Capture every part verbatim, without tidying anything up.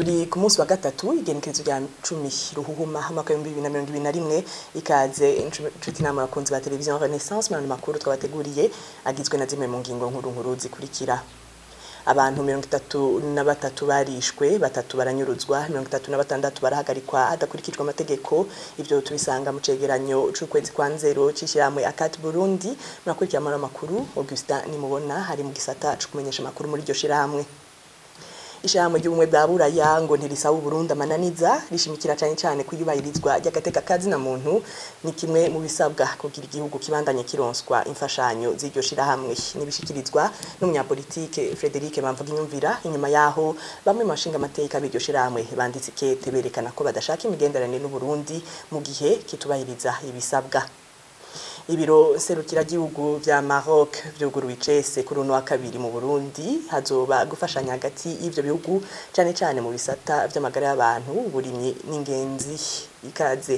turi ku munsi wa gatatu igenekerezo rya cumi Ruhuhuma umwaka w'ibihumbi bibiri na mirongo ibiri na rimwe ikaze inshuti namwe abakunzi ba televiziyo Renaissance mu makuru twabateguriye agizwe na zimwe mu ngingo nkuru nkuru zikurikira. Abantu mirongo itatu na batatu barishwe, batatu baranyuruzwa, mirongo itatu na batandatu barahagarikwa hadakurikijwe amategeko. Ivyo tubisanga mu cegeranyo c'ukwezi kwa nzero c'ishiramwe Akati Burundi. Murakurikira mu makuru Augustin nimubona hari mu gisata cyo kumenyesha makuru muri iryo shiramwe. Ishyirahamwe ry'ubumwe bwa Buraya ngo ntirisaba Burundi amananiza rishimikira cyane cyane kuyubahirizwa ry'agateka kazi na muntu ni kimwe mu bisabwa kugira igihugu kibandanye kironswa imfashanyo z'iryo shirahamwe nibishikirizwa n'umunyapolitike Frederic Bamvuginyumvira. Inyuma yaho bamwe mashinga amateka b'iryo shirahamwe banditse ikete berekana ko badashaka imigenderanire n'u Burundi mu gihe kitubahiriza ibisabwa. Ibiro serukira gihugu vya Maroc vyuguruye icese kuri uno wa kabiri mu Burundi hazoba gufashanya hagati y'ivyo bihugu cyane cyane mu bisata vy'amagara y'abantu, uburimyi n'ingenzi. Ikaze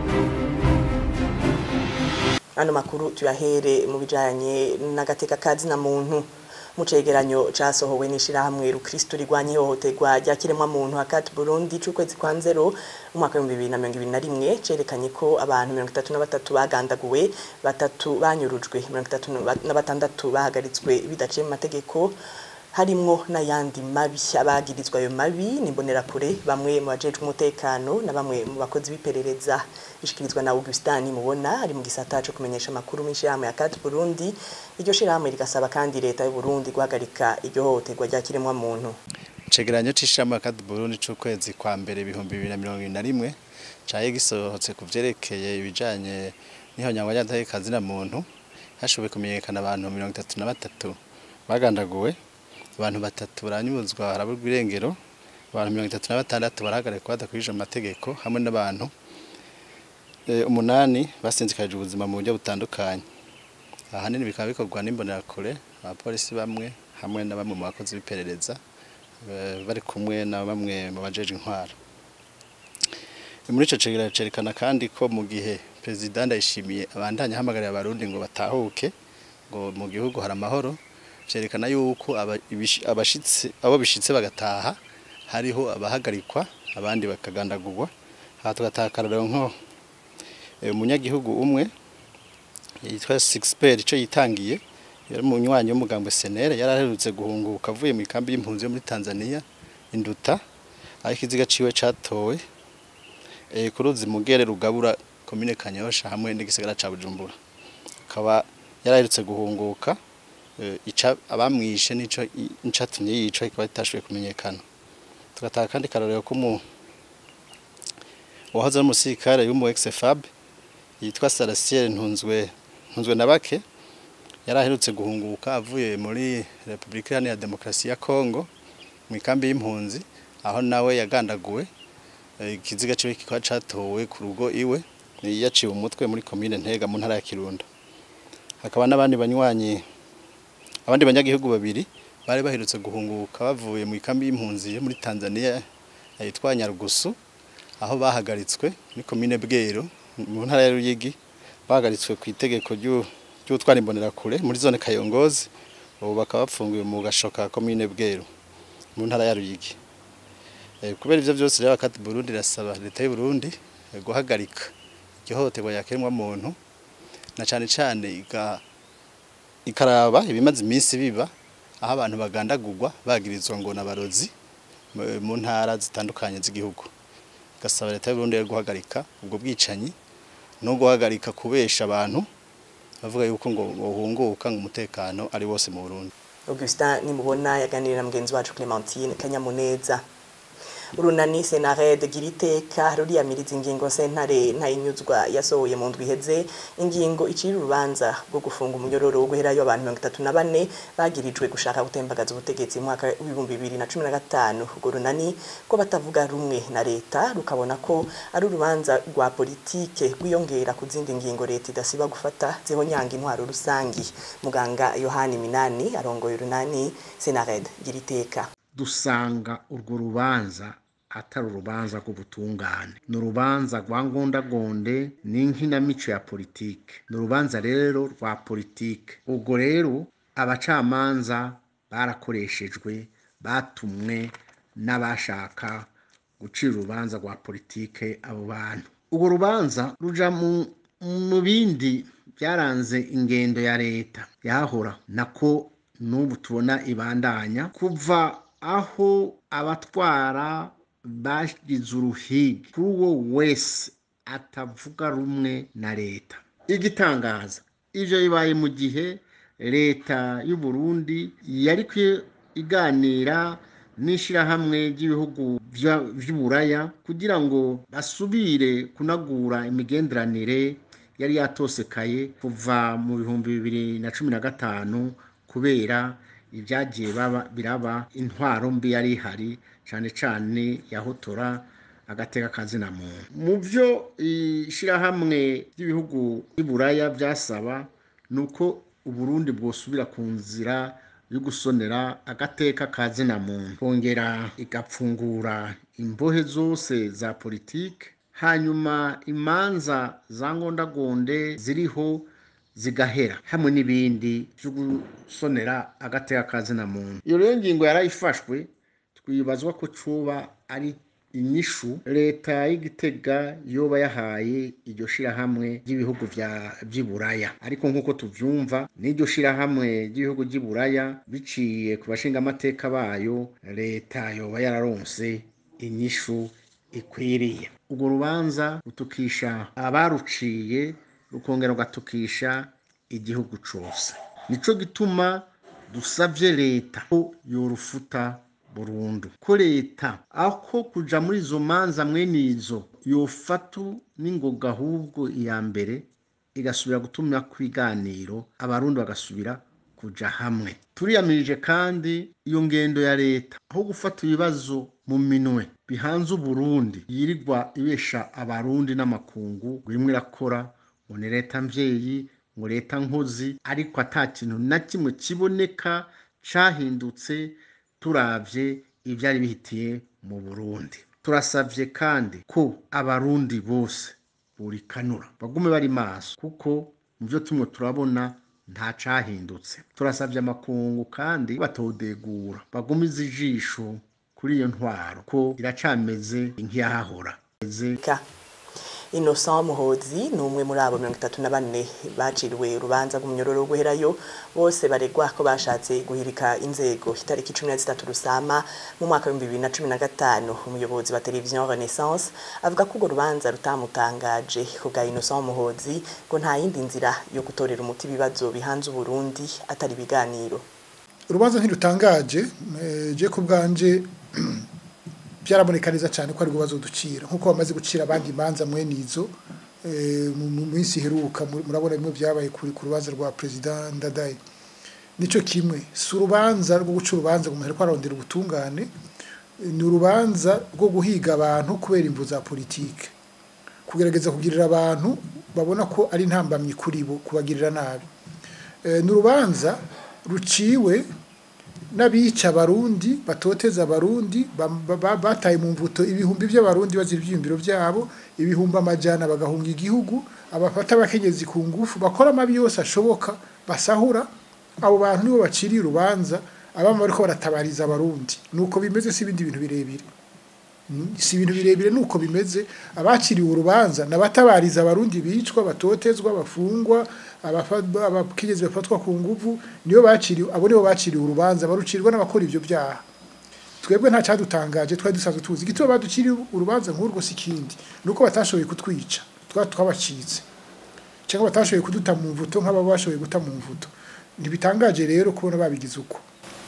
ano makuru tuyahere mu bijanye n'agateka kazi na muntu. Mu cegeranyo casohowe n'ishirahamwe Rukristo rigwanye ihohoterwa rya kiremwa muntu Akati Burundi c'ukwezi kwa nzero umwaka w'ibihumbi bibiri na mirongo ibiri na rimwe cerekanye ko abantu mirongo itatu na batatu bagandaguwe, batatu banyurujwe, mirongo itatu na batandatu bahagaritswe bidaciye mu mategeko, harimwo n'ayandi mabi. Abagirizwa ayo mabi nimbonera kure, bamwe mu bajejwe umutekano na bamwe mu bakozi b'iperereza. Bishikirizwa na Augustin mubona ari mu gisata cyo kumenyesha makuru mu ishirahamwe ya Akati Burundi. Iryo shirahamwe rigasaba kandi leta y'u Burundi guhagarika iryo hohoterwa rya kiremwa muntu. Cegeranyo c'ishirahamwe Akati Burundi c'ukwezi kwa mbere ibihumbi bibiri na mirongo ibiri na rimwe caye gisohotse kuvyerekeye ibijanye n'ihonyangwa ry'agateka kazi na muntu. Hashoboye kumenyekana abantu mirongo itatu na batatu bagandaguwe, abantu batatu baranyuzwa haraburwa irengero, abantu mirongo itatu na batandatu barahagarikwa badakurikije amategeko, hamwe n'abantu e, umunani basinzikaje ubuzima mu buryo butandukanye. Ahanini bikaba bikorwa n'imbonerakure, abapolisi bamwe hamwe na bamwe mu bakozi b'iperereza e, bari kumwe na bamwe mu bajeje intwaro. E, muri ico cegeranyo cerekana kandi ko mu gihe President Ndayishimiye abandanya hamagarira abarundi ngo batahuke, ngo mu gihugu hari amahoro, cerekana yuko abashitsi abo bishitse bagataha hariho abahagarikwa abandi bakagandagurwa. Aha tugatakarira nko umunyagihugu umwe yitwa Sixpert ico yitangiye yari mu nywanyi w'umugambwe Senere, yaraherutse guhunguka avuye mu kambi y'impunzi yo muri Tanzania Induta, aho ikiziga ciwe catowe e, ku ruzi Mugere rugabura komine Kanyosha hamwe n'igisagara ca Bujumbura. Akaba yaraherutse guhunguka ica abamwishe nico incatumye yico ikaba itashoboye kumenyekana. Tugataka kandi karorero ko mu wahoze n'umusirikare y'umu ex-F A B yitwa Sarasiel ntunzwe ntunzwe nabake, yaraherutse guhunguka avuye muri Republika ya Demokarasi ya Kongo mu kambi y'impunzi, aho nawe yagandaguwe. Ikiziga ciwe kikaba catowe ku rugo iwe, yaciwe umutwe muri komine Ntega mu ntara ya Kirundo. Hakaba n'abandi banywanyi abandi banyagihugu babiri bari baherutse guhunguka bavuye mu kambi y'impunzi yo muri Tanzania yitwa Nyarugusu, aho bahagaritswe ni komine Bwero mu ntara ya Ruyigi, bahagaritswe ku itegeko ry'utwara imbonerakure muri zone Kayongozi. Ubu bakaba bapfungiwe mu gashoka komine Bwero mu ntara ya Ruyigi. E, kubera ivyo byose rero Akati Burundi rasaba leta y'u Burundi e, guhagarika ihohoterwa rya kiremwa muntu, na cyane cyane iga ikaraba ibimaze iminsi biba aho abantu bagandagurwa bagirizwa ngo nabarozi mu ntara zitandukanye z'igihugu. Gasaba leta y'u Burundi guhagarika ubwo bwicanyi no guhagarika kubesha abantu bavuga yuko ngo uhunguka ngo umutekano ari wose mu Burundi. Augustin nimubona yaganirira na mugenzi wacu Clementine Kanyamuneza. Urunani Senarede giriteka ruriyamiriza ingingo sentare ntayinyuzwa yasohoye mu ndwi iheze, ingingo icira urubanza rwo gufunga umunyororo wo guherayo abantu mirongo itatu na bane bagirijwe gushaka gutembagaza ubutegetsi mu mwaka w'ibihumbi bibiri na cumi na gatanu. Urwo runani ko batavuga rumwe na leta rukabona ko ari urubanza rwa politike rwiyongera ku zindi ngingo leta idasiba gufata zihonyanga intwaro rusangi. Muganga Yohani Minani arongoye urunani Senarede giriteka. Dusanga urwo rubanza atari urubanza rw'ubutungane, ni urubanza rwa ngondagonde n'inkinamico ya politike, ni urubanza rero rwa politike. Ubwo rero abacamanza barakoreshejwe, batumwe n'abashaka gucira urubanza rwa politike abo bantu. Urwo rubanza ruja mu mu bindi byaranze ingendo ya leta yahora nako n'ubu tubona ibandanya kuva aho abatwara bagize uruhigi kuri uwo wese atavuga rumwe na leta. Igitangaza ivyo bibaye mu gihe leta y'u Burundi yari iganira n'ishirahamwe ry'ibihugu vy'Uburaya kugira ngo basubire kunagura imigenderanire yari yatosekaye kuva mu bihumbi bibiri na cumi na gatanu kubera ibyagiye baba biraba intwaro mbi yari ihari cyane cyane yahotora agateka kazina muntu. Mu byo ishirahamwe ry'ibihugu by'Uburaya byasaba nuko Uburundi bwosubira ku nzira yo gusonera agateka kazina muntu, kongera igapfungura imbohe zose za politike, hanyuma imanza za ngondagonde ziriho zigahera hamwe n'ibindi byo gusonera agateka kazina muntu. Iyo rero ngingo yarayifashwe, twibazwa ko cuba ari inyishu leta y'Igitega yoba yahaye iryo shirahamwe ry'ibihugu vya by'Iburaya. Ariko nkuko tuvyumva n'iryo shirahamwe ry'ibihugu by'Iburaya biciye ku bashinga amateka bayo, leta yoba yararonse inyishu ikwiriye. Urwo rubanza rutukisha abaruciye rukongera rugatukisha igihugu cose. Nico gituma dusavye leta ko yorufuta burundu, ko leta aho kuja muri izo manza mwene izo yofatu n'ingoga ahubwo iya mbere igasubira gutumya kwiganiro abarundi bagasubira kuja hamwe. Turiyamirije kandi iyo ngendo ya leta aho gufata ibibazo mu minwe bihanze Uburundi yirigwa ibesha abarundi n'amakungu rimwe irakora ngo ni leta mvyeyi ngo leta nkozi, ariko ata kintu na kimwe kiboneka cahindutse turavye ivyari bihitiye mu Burundi. Turasavye kandi ko abarundi bose burikanura bagume bari maso, kuko muvyo tumwe turabona nta cahindutse. Turasavye amakungu kandi batodegura bagumize ijisho kuri iyo ntwaro ko iracameze nk'iyahahora. Innocent Muhozi numwe muri abo mirongo itatu na bane baciriwe urubanza rw'umunyororo guherayo, bose baregwa ko bashatse guhirika inzego itariki cumi na zitatu Rusama mu mwaka wa bibiri na cumi na gatanu. Umuyobozi wa televiziyo Renaissance avuga ko urwo rubanza rutamutangaje. Kubwa Innocent Muhozi ngo nta yindi nzira yo gutorera umuti ibibazo bihanze Uburundi atari biganiro. Urubanza ntirutangaje, je kubwanje byarabonekaniza cyane ko ari gubazo ducira nkuko bamaze gucira abandi manza mwene izo mu minsi heruka. Murabona bimwe byabaye kuri ku rubanza rwa president Ndadaye. Nico kimwe si urubanza rwo guca urubanza guhera ko arondera ubutungane, ni urubanza rwo guhiga abantu kubera imvu za politike, kugerageza kugirira abantu babona ko ari ntambamye kuri bo, kubagirira nabi. Ni urubanza ruciwe n'abica abarundi batoteza abarundi bataye mu mvuto ibihumbi by'abarundi bazira ibyiyumviro byabo, ibihumbi amajana bagahunga igihugu, abafata abakenyezi ku ngufu, bakora amabi yose ashoboka, basahura. Abo bantu nibo baciriye urubanza, abama bariko baratabariza abarundi. Nuko bimeze, si ibindi bintu birebire, si ibintu birebire nuko bimeze. Abaciriwe urubanza nabatabariza abarundi bicwa, batotezwa, bafungwa, abakenyezi bafatwa ku nguvu, niyo baciriwe, abo nibo baciriwe urubanza, barucirwa n'abakora ivyo byaha. Twebwe nta cadutangaje, twari dusanzwe tuzi igituma baduciriye urubanza nk'urwo sikindi, nuko batashoboye kutwica, twa twabacitse, cyangwa batashoboye kuduta mu mvuto nk'aba bashoboye guta mu mvuto. Ntibitangaje rero kubona babigize uko.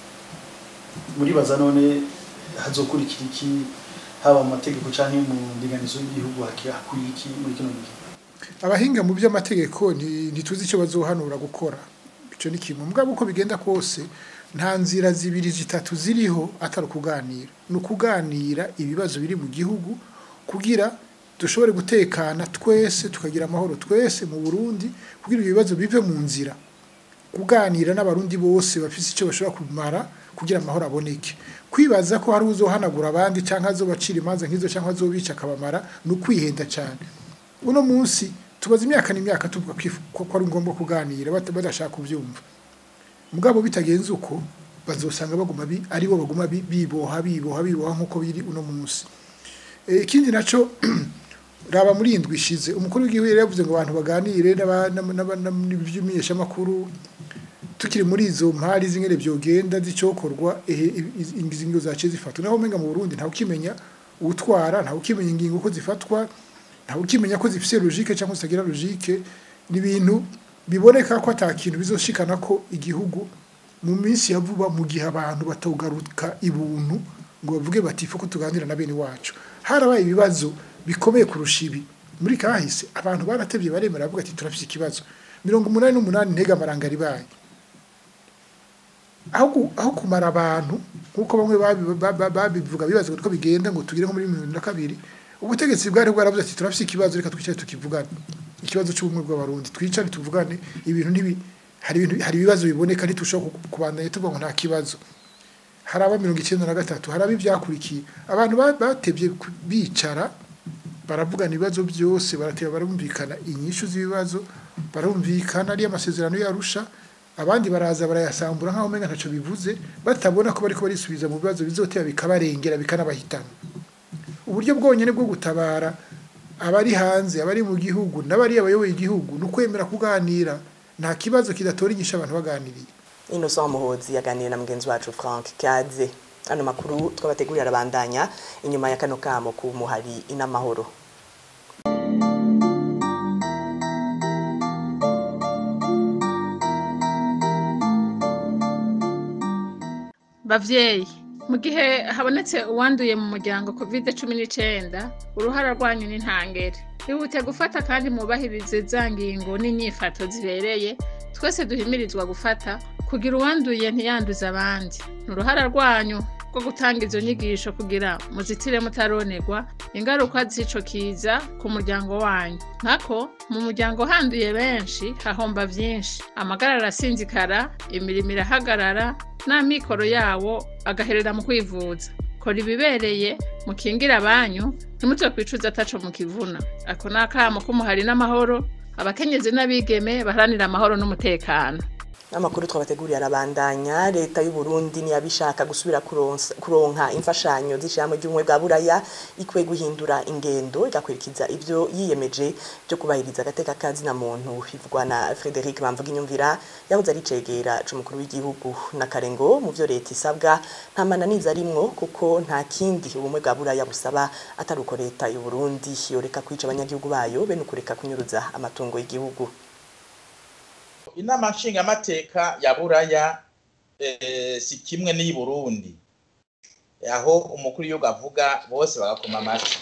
Muri baza none hazokurikira iki, haba mu mategeko canke mu ndinganizo y'igihugu hakuri iki muri kino gihe? Abahinga mu by'amategeko ntituzi icyo bazohanura gukora, ico ni kimwe. Mugabo uko bigenda kose nta nzira zibiri zitatu ziriho atari kuganira. No kuganira ibibazo biri mu gihugu kugira dushobore gutekana twese, tukagira amahoro twese mu Burundi, kugira ibibazo bive mu nzira. Kuganira n'abarundi bose bafise icyo bashobora kumara kugira amahoro aboneke. Kwibaza ko hari uzohanagura abandi canke azobacira imanza nk'izo canke azobica akabamara no kwihenda cyane. Uno munsi tubaza imyaka n'imyaka tuvuga ko ari ngombwa kuganira badashaka kubyumva. Mugabo bitagenze uko bazosanga baguma ari bo baguma biboha biboha biboha nkuko biri uno munsi. Ikindi naco raba muri indwi ishize umukuru w'igihugu yavuze ngo abantu baganire n'ivyumenyesha makuru tukiri muri izo mpari zingere byogenda zicokorwa ingingo zace zifatwa naho menga mu Burundi nta ukimenya utwara nta ukimenya ingingo ko zifatwa nta ukimenya ko zifise logique cyangwa zitagira logique n'ibintu biboneka ko atakintu bizoshikana ko igihugu mu minsi ya vuba mu gihe abantu batogaruka ibuntu ngo bavuge bati fuko tuganira na bene wacu harabaye ibibazo bikomeye kurusha ibi muri kahise abantu baratevye baremera bavuga ati turafise ikibazo mirongo umunani n'umunani ntega amaranga ribaye aho aho kumara abantu nkuko bamwe babivuga bibazo ko bigenda ngo tugire nko muri mirongo na kabiri ubutegetsi bwari bwaravuze ati turafise ikibazo reka twicare tukivugana ikibazo cy'ubumwe bw'abarundi twicare tuvugane ibintu nibi hari ibintu hari ibibazo biboneka ntitushoka kubandanya tuvuga ngo nta kibazo haraba mirongo icyenda na gatatu haraba ivyakurikiye abantu batevye bicara baravugana ibibazo byose barateba barumvikana inyishu z'ibibazo barumvikana ari amasezerano yarusha abandi baraza barayasambura nkaho menga ntaco bivuze batabona ko bariko barisubiza mu bibazo bizoteba bikabarengera bikanabahitana uburyo bwonyene bwo gutabara abari hanze abari mu gihugu n'abari abayoboye igihugu nukwemera kuganira nta kibazo kidatora inyisha abantu baganiriye. Innocent Muhozi yaganiriye na mugenzi wacu Frank Kaze. Ano makuru twabategurira arabandanya inyuma ya kano kamo ku muhari inamahoro. Bavyeyi, mu gihe habonetse uwanduye mu muryango covid cumi n'icyenda, uruhara rwanyu ni ntangere. Bihute gufata kandi mubahirize za ngingo n'inyifato zibereye, twese duhimirizwa gufata kugira uwanduye ntiyanduza abandi. Uruhara rwanyu rwo gutanga izo nyigisho kugira muzitire mutaronerwa ingaruka z'ico kiza ku muryango wanyu. Nkako mu muryango handuye benshi hahomba vyinshi, amagara arasinzikara, imirimo irahagarara, n'amikoro yawo agaherera mu kwivuza. Kora ibibereye mukingira abanyu ntimutwe kwicuza ataco mu kivuna. Ako nakamo kumuhari n'amahoro abakenyezi n'abigeme baharanira amahoro n'umutekano. Amakuru twabateguriye arabandanya. Leta y'u Burundi ni yabishaka gusubira kuronka imfashanyo z'ishyamba ry'umwe bwa buraya ikwiye guhindura ingendo igakurikiza ivyo yiyemeje byo kubahiriza agateka kazi na muntu bivugwa na Frederic Bamvuginyumvira yahoze ari cegera c'umukuru w'igihugu na Karengo mu byo leta isabwa nta mananiza arimwo kuko nta kindi ubumwe bwa buraya busaba atari uko leta y'u Burundi yoreka kwica abanyagihugu bayo be nukureka kunyuruza amatungo y'igihugu. Inama nshingamateka ya buraya e, si kimwe n'iyi Burundi aho umukuru w'igihugu avuga bose bagakoma amashi.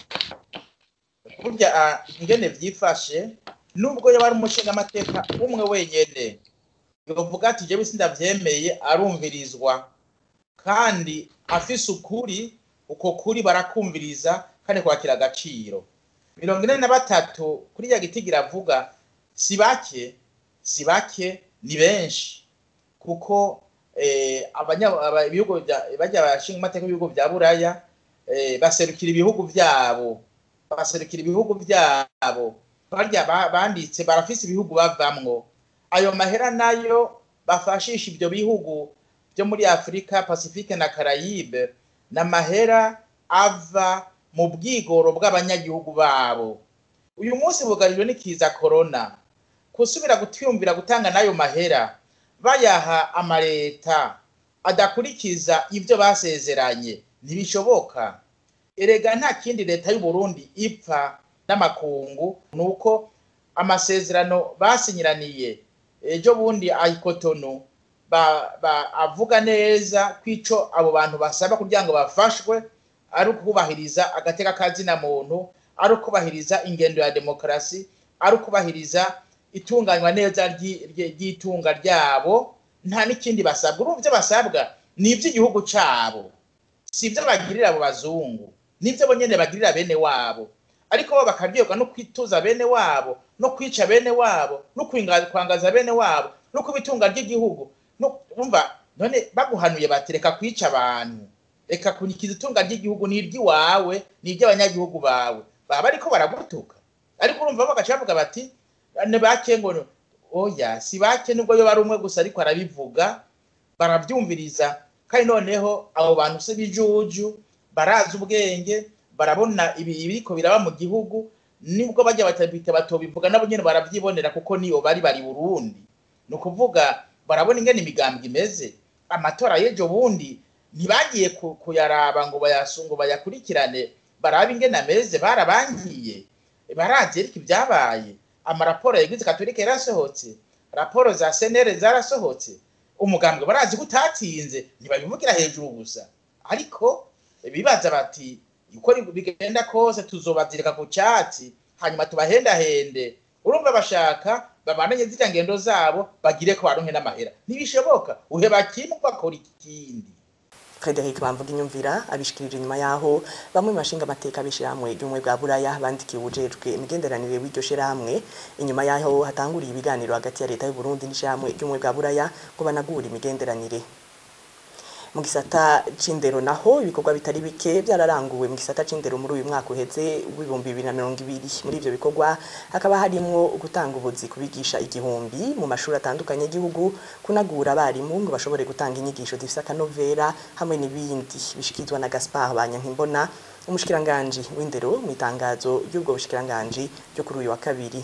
Burya ingene vyifashe nubwo yaba ari umushingamateka umwe wenyene yovuga ati jewe sindavyemeye arumvirizwa kandi afise ukuri, uko kuri barakumviriza kandi kwakira agaciro. mirongo ine na batatu kuri ya gitigira avuga si bake si bake ni benshi kuko eh abanya ibihugu bajya bashinga amateka y'ibihugu bya buraya eh baserukira ibihugu byabo baserukira ibihugu byabo barya banditse barafise ibihugu bavamwo ayo mahera nayo bafashisha ibyo bihugu byo muri Afrika Pacifique na Caraïbe na mahera ava mu bwigoro bw'abanyagihugu babo. Uyu munsi bugarijwe n'ikiza corona kusubira gutwiyumvira gutanga nayo mahera bayaha amareta adakurikiza ivyo basezeranye ntibishoboka. Erega nta kindi leta y'u Burundi ipfa n'amakungu nuko amasezerano basinyiraniye ejo bundi ayikotono ba, ba avuga neza kwico abo bantu basaba kugira ngo bafashwe ari ukubahiriza agateka kazi na muntu, ari ukubahiriza ingendo ya demokrasi, ari ukubahiriza itunganywa neza ry'itunga ryabo. Nta n'ikindi basabwa. Urumva basabwa ni iby'igihugu cabo, si ibyo bagirira abo bazungu, nibyo bonyene bagirira bene wabo. Ariko bo bakaryoga no kwituza bene wabo, no kwica bene wabo, no kwangaza bene wabo, no kubitunga ry'igihugu. No umva none baguhanuye batereka kwica abantu, eka kunyikiza itunga ry'igihugu ni iry'iwawe ni iry'abanyagihugu bawe, baba ariko baragutuka. Ariko urumva bagacavuga bati ne bake ngo oya si bake nubwo yo bari umwe gusa ariko arabivuga barabyumviriza kandi noneho abo bantu se bijuju barazi ubwenge barabona ibi ibiriko biraba mu gihugu nibwo bajya batabita batobivuga nabo nyene baravyibonera kuko niyo bari bari Burundi no kuvuga barabona ingene imigambwe imeze amatora y'ejo bundi ntibagiye kuyaraba ngo bayasungo bayakurikirane barabe ingene ameze barabangiye baraje ariko ibyabaye amaraporo y'Eglise Katolika yarasohotse raporo za senere zarasohotse umugambwe barazi gutatinze ntibabivugira hejuru gusa ariko bibaza bati uko bigenda kose tuzobazirika ku cyatsi hanyuma tubahenda hende urumva bashaka babananye zita ngendo zabo bagire ko baronke n'amahera nibishoboka uheba kimwe bakora ikindi Frederic Bamvuga inyumvira abishikirije inyuma yaho bamwe mashinga amateka bishiramwe y'umwe bwa Buraya bandikiye ubujejwe imigenderanire w'iryo shiramwe inyuma yaho hatanguriye ibiganiro hagati ya leta y'u Burundi n'ishiramwe y'umwe bwa Buraya ngo banagura imigenderanire mu gisata c'indero naho ibikorwa bitari bike byararanguwe mu gisata c'indero muri uyu mwaka uheze w'ibihumbi bibiri na mirongo ibiri muri ivyo bikorwa hakaba harimwo gutanga ubuzi kubigisha igihumbi mu mashuri atandukanye y'igihugu kunagura abarimu ngo bashobore gutanga inyigisho zifise akanovera hamwe n'ibindi bishikizwa na Gaspard Banyankimbona umushikiranganje w'indero mu itangazo y'ubwo bushikiranganje ryo kuri uyu wa kabiri.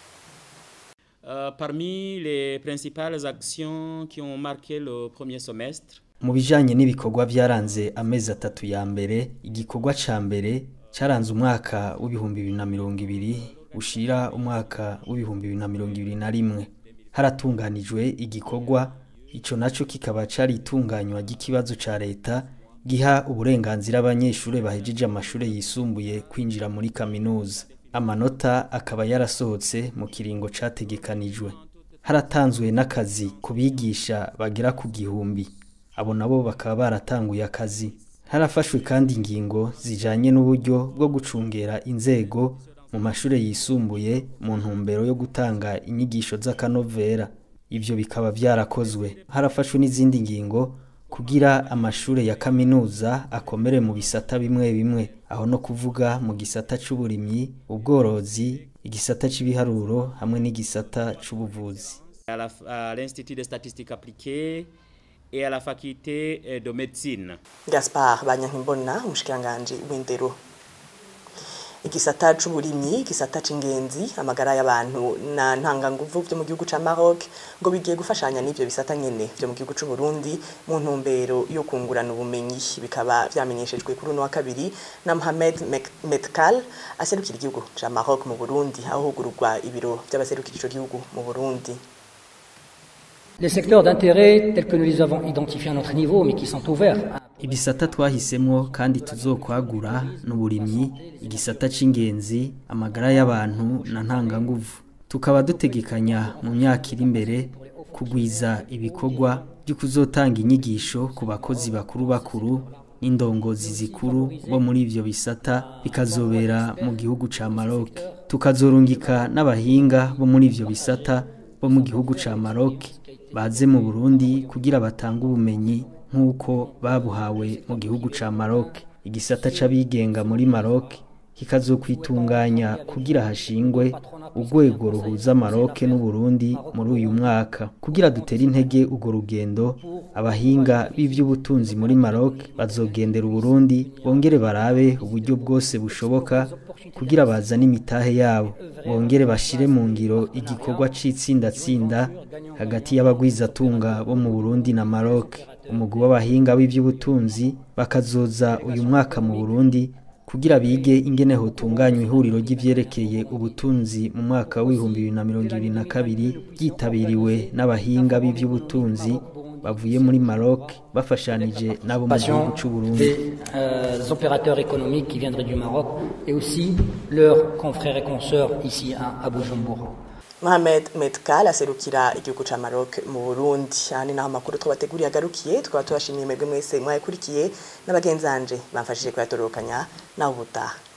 Uh, parmi les principales actions qui ont marqué le premier semestre mu bijanye n'ibikorwa byaranze amezi atatu ya mbere igikorwa ca mbere caranze umwaka w'ibihumbi bibiri na mirongo ibiri ushira umwaka w'ibihumbi bibiri na mirongo ibiri na rimwe haratunganijwe igikorwa ico naco kikaba cari itunganywa ry'ikibazo ca leta giha uburenganzira abanyeshure bahejeje amashure yisumbuye kwinjira muri kaminuza amanota akaba yarasohotse mu kiringo categekanijwe haratanzwe n'akazi kubigisha bagera ku gihumbi abo nabo bakaba baratanguye akazi harafashwe kandi ingingo zijanye n'uburyo bwo gucungera inzego mu mashure yisumbuye mu ntumbero yo gutanga inyigisho z'akanovera ivyo bikaba byarakozwe harafashwe n'izindi ngingo kugira amashure ya kaminuza akomere mu bisata bimwe bimwe aho no kuvuga mu gisata c'uburimyi ubworozi igisata c'ibiharuro hamwe n'igisata c'ubuvuzi à l'Institut de statistique appliquée et à la faculté de médecine. Gaspard Banyankimbona umushikiranganje w'indero igisata c'uburimyi igisata c'ingenzi amagara y'abantu na ntanganguvu byo mu gihugu ca Maroc ngo bigiye gufashanya n'ivyo bisata nyene byo mu gihugu c'u Burundi mu ntumbero yo kungurana ubumenyi bikaba vyamenyeshejwe kuri uno wa kabiri na Mohamed Metkal aserukira igihugu ca Maroc mu Burundi aho hugururwa ibiro by'abaserukira ico gihugu mu Burundi. Les secteurs d'intérêt tels que nous les avons identifiés à notre niveau mais qui sont ouverts. Ibisata twahisemwo kandi tuzokwagura n'uburimyi igisata c'ingenzi amagara y'abantu na ntanganguvu tukaba dutegekanya mu myaka iri imbere kugwiza ibikorwa byo kuzotanga inyigisho ku bakozi bakuru bakuru n'indongozi zikuru bo muri ivyo bisata bikazobera mu gihugu ca Maroc tukazorungika n'abahinga bo muri ivyo bisata bo mu gihugu ca Maroc baze mu Burundi kugira batanga ubumenyi nk'uko babuhawe mu gihugu ca Maroc igisata c'abigenga muri Maroc kikazokwitunganya kugira hashingwe urwego ruhuza Maroc n'u Burundi muri uyu mwaka kugira dutere intege ugo rugendo abahinga b'ivy'ubutunzi muri Maroc bazogendera u Burundi bongere barabe uburyo bwose bushoboka kugira bazane imitahe yabo bongere bashire mu ngiro igikorwa c'itsinda tsinda hagati y'abagwizatunga bo mu Burundi na Maroc umugwi w'abahinga b'ivy'ubutunzi bakazoza uyu mwaka mu Burundi kugira bige ingene hotunganywa ihuriro ry'ivyerekeye ubutunzi mu mwaka w'ibihumbi bibiri na mirongo ibiri na kabiri byitabiriwe n'abahinga b'ivy'ubutunzi bavuye muri Maroc bafashanije nabo mu gihugu c'u Burundi. Les opérateurs économiques qui viendraient du Maroc et aussi leurs confrères et consoeurs ici à Bujumbura. Mohamed Metkal aserukira igihugu ca Maroc mu Burundi yani naho makuru twabateguriye agarukiye twaba tubashimiye mwebwe mwese mwayakurikiye n'abagenzanje bamfashije kuyatorokanya naho ubutaha.